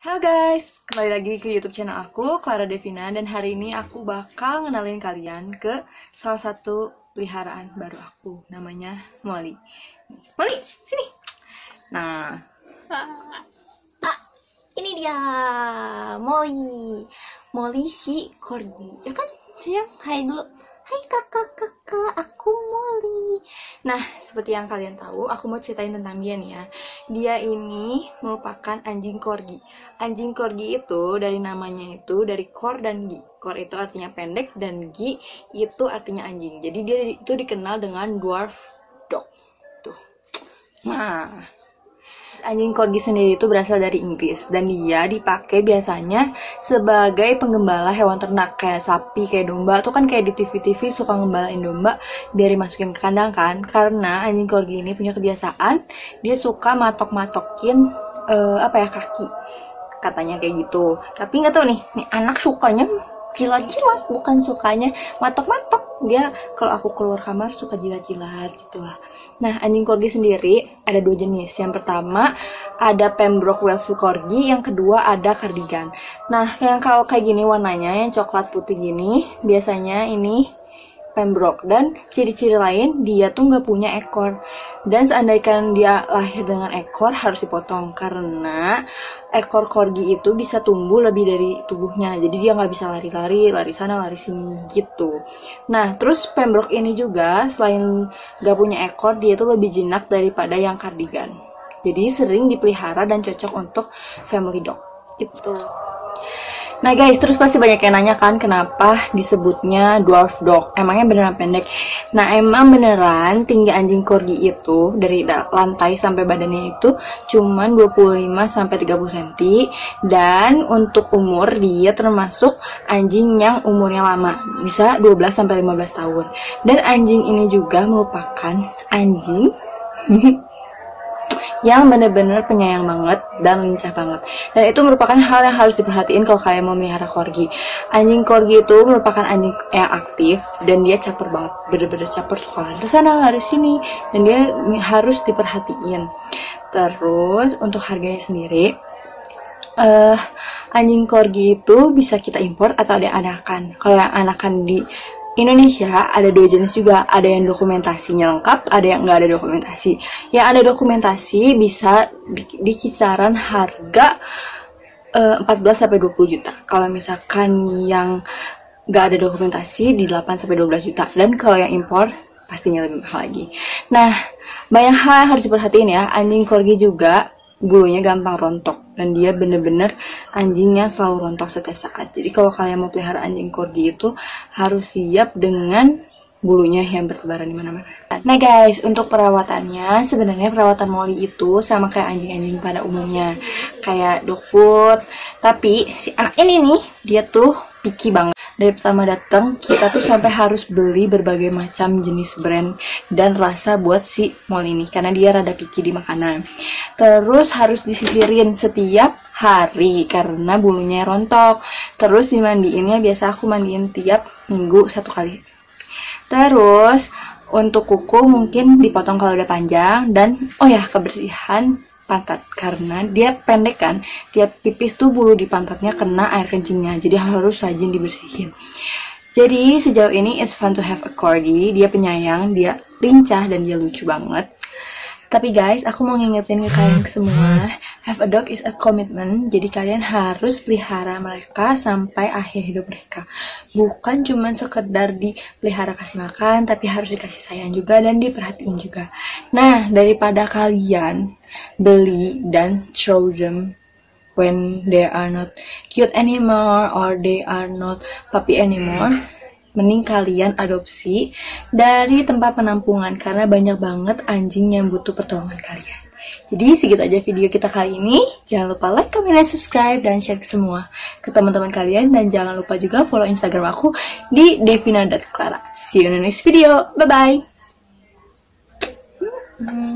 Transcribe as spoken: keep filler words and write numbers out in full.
Halo guys, kembali lagi ke YouTube channel aku, Clara Devina, dan hari ini aku bakal ngenalin kalian ke salah satu peliharaan baru aku, namanya Molly. Molly, sini. Nah, ah, ini dia Molly. Molly si corgi, ya kan? Sayang, hai dulu. Hai kakak-kakak, aku Molly. Nah, seperti yang kalian tahu, aku mau ceritain tentang dia nih ya. Dia ini merupakan anjing corgi. Anjing corgi itu dari namanya itu dari cor dan gi. Cor itu artinya pendek dan gi itu artinya anjing. Jadi dia itu dikenal dengan dwarf dog. Tuh. Nah, anjing corgi sendiri itu berasal dari Inggris dan dia dipakai biasanya sebagai penggembala hewan ternak kayak sapi, kayak domba. Tuh kan kayak di T V-T V suka ngembalain domba biar dimasukin ke kandang kan. Karena anjing corgi ini punya kebiasaan dia suka matok-matokin uh, apa ya kaki. Katanya kayak gitu. Tapi nggak tahu nih, nih anak sukanya jilat-jilat, bukan sukanya matok-matok. Dia kalau aku keluar kamar suka jilat-jilat gitu lah. Nah, anjing corgi sendiri ada dua jenis. Yang pertama ada Pembroke Welsh Corgi, yang kedua ada Cardigan. Nah, yang kalau kayak gini warnanya yang coklat putih gini, biasanya ini Pembroke, dan ciri-ciri lain dia tuh nggak punya ekor, dan seandainya dia lahir dengan ekor harus dipotong karena ekor corgi itu bisa tumbuh lebih dari tubuhnya, jadi dia nggak bisa lari-lari, lari sana lari sini gitu. Nah, terus Pembroke ini juga selain nggak punya ekor, dia tuh lebih jinak daripada yang Cardigan, jadi sering dipelihara dan cocok untuk family dog gitu. Nah guys, terus pasti banyak yang nanya kan kenapa disebutnya dwarf dog, emangnya beneran pendek? Nah emang beneran tinggi anjing corgi itu dari lantai sampai badannya itu cuman dua puluh lima sampai tiga puluh sentimeter, dan untuk umur dia termasuk anjing yang umurnya lama, bisa dua belas sampai lima belas tahun. Dan anjing ini juga merupakan anjing yang bener-bener penyayang banget dan lincah banget. Dan itu merupakan hal yang harus diperhatiin kalau kalian mau melihara corgi. Anjing corgi itu merupakan anjing yang aktif dan dia caper banget, bener-bener caper, suka lari sana lari sini, dan dia harus diperhatiin. Terus untuk harganya sendiri, uh, anjing corgi itu bisa kita import atau ada yang anakan. Kalau yang anakan di Indonesia ada dua jenis juga, ada yang dokumentasinya lengkap, ada yang nggak ada dokumentasi. Yang ada dokumentasi bisa di, di kisaran harga uh, empat belas sampai dua puluh juta. Kalau misalkan yang nggak ada dokumentasi di delapan sampai dua belas juta. Dan kalau yang impor pastinya lebih mahal lagi. Nah, banyak hal yang harus diperhatiin ya. Anjing corgi juga bulunya gampang rontok, dan dia bener-bener anjingnya selalu rontok setiap saat. Jadi kalau kalian mau pelihara anjing corgi itu harus siap dengan bulunya yang bertebaran di mana-mana. Nah guys, untuk perawatannya sebenarnya perawatan Molly itu sama kayak anjing-anjing pada umumnya, kayak dog food. Tapi si anak ini nih dia tuh picky banget. Dari pertama datang kita tuh sampai harus beli berbagai macam jenis brand dan rasa buat si Molly ini karena dia rada picky di makanan. Terus harus disisirin setiap hari karena bulunya rontok. Terus dimandiinnya biasa aku mandiin tiap minggu satu kali. Terus untuk kuku mungkin dipotong kalau udah panjang, dan oh ya kebersihan pantat karena dia pendek kan, tiap pipis tuh bulu di pantatnya kena air kencingnya, jadi harus rajin dibersihin. Jadi sejauh ini it's fun to have a corgi. Dia penyayang, dia lincah, dan dia lucu banget. Tapi guys, aku mau ngingetin ke kalian semua, have a dog is a commitment. Jadi kalian harus pelihara mereka sampai akhir hidup mereka. Bukan cuma sekedar dipelihara kasih makan, tapi harus dikasih sayang juga dan diperhatiin juga. Nah, daripada kalian beli dan throw them when they are not cute anymore or they are not puppy anymore, mending kalian adopsi dari tempat penampungan karena banyak banget anjing yang butuh pertolongan kalian. Jadi segitu aja video kita kali ini. Jangan lupa like, comment, dan subscribe, dan share ke semua ke teman-teman kalian, dan jangan lupa juga follow Instagram aku di devina dot clara. See you in the next video. Bye bye.